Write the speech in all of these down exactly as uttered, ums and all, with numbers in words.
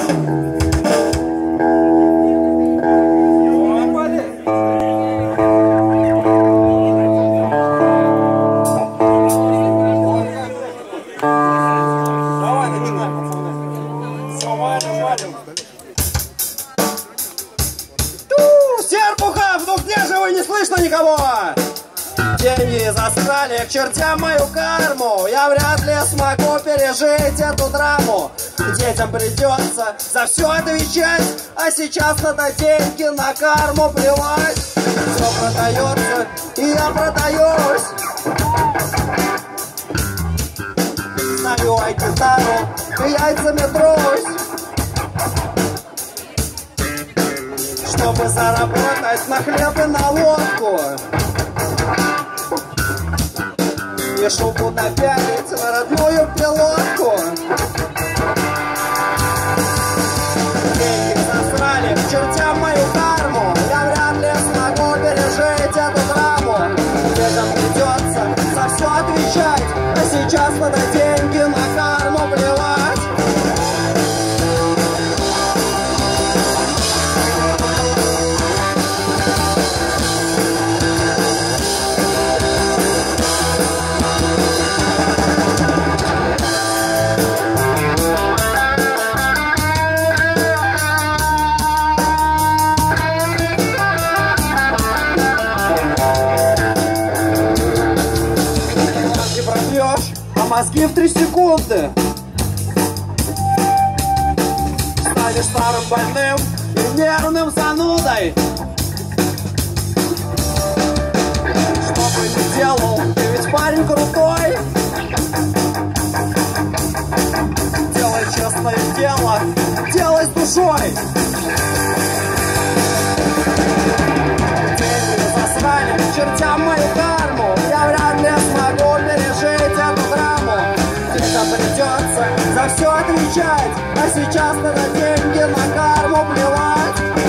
Серпухов, ну где же вы, не слышно никого? Деньги засрали к чертям мою карму. Я вряд ли смогу пережить эту драму. Детям придется за все отвечать, а сейчас надо деньги на карму плевать. Все продается, и я продаюсь. Знаю ай-гитару, и яйцами трусь. Чтобы заработать на хлеб и на водку. И шубу напялить на родную пилотку. Деньги засрали к чертям мою карму. Я вряд ли смогу пережить эту драму. Детям придется за все отвечать, а сейчас надо деньги на карму плевать. А мозги в три секунды станешь старым больным и нервным занудой. Что бы ни делал, ты ведь парень крутой. Делай честное дело, делай с душой. Деньги засрали к чертям мою карму. Я вряд ли смогу пережить эту драму. Детям придется за все отвечать, а сейчас надо деньги на карму плевать.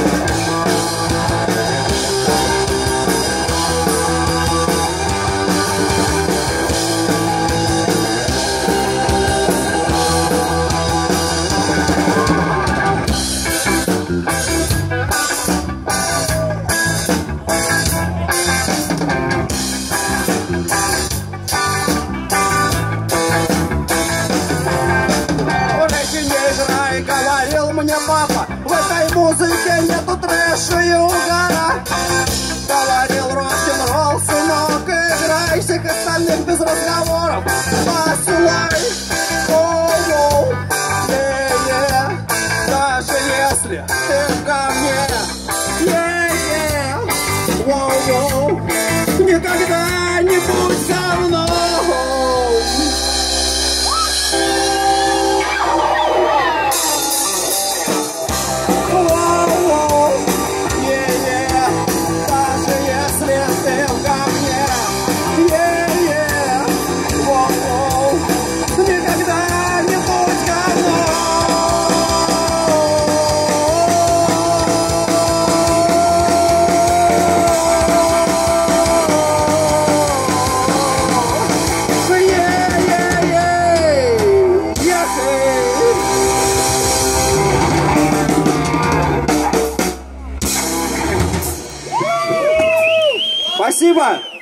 Говорил мне папа, в этой музыке нету трэша и угара. Говорил, рок-н-ролл, сынок, играйся к остальным без разговоров. Посылай, оу-оу, е-е, даже если ты ко мне, е-е, оу-оу, никогда не будь со мной. Спасибо!